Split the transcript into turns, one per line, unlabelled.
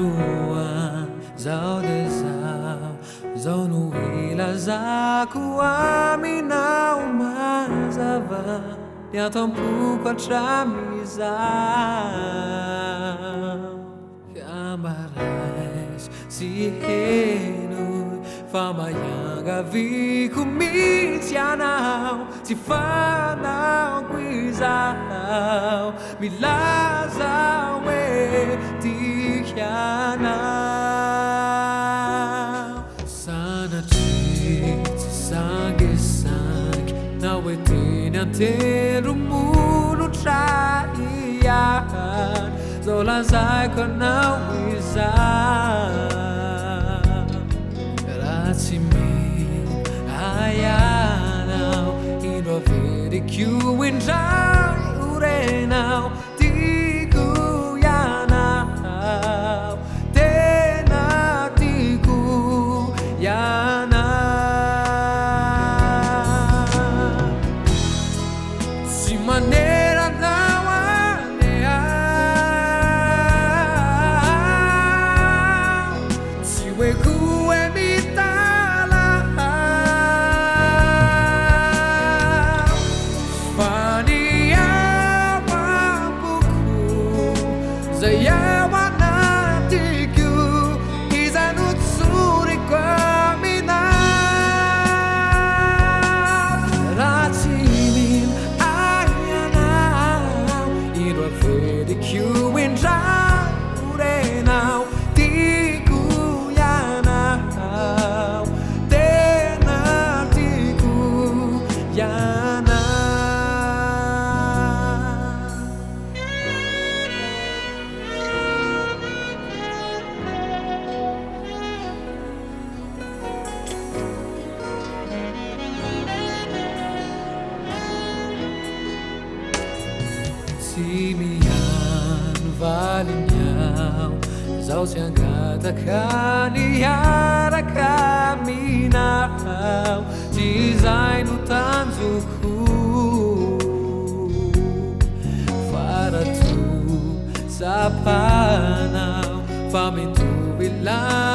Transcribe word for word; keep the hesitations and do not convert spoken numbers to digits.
Aruan zao de zao zao nuila zaku amina umazava yatampu quatramiza Camarais si henu famayanga viku mitianau si fanau quizau milazau e tikianau sana tit sangue sangue não é tinha ter o mundo traian Zola sai con não izar Grazie mille Aianau Ino vede chiu in giai urenau Tiku yanau Tena tiku yanau Si manera não aneau Si weku emitala Fania wampuku Zayawa natiku Izanutsuri kamina Ratsimin ayanau Iro fede kiu indrai urenau Tiku yanau Tena tiku yanau Simian valinhau Zau se angata kaniara caminau Dizai no tanzuku Para tu sapanau Fame tu bilang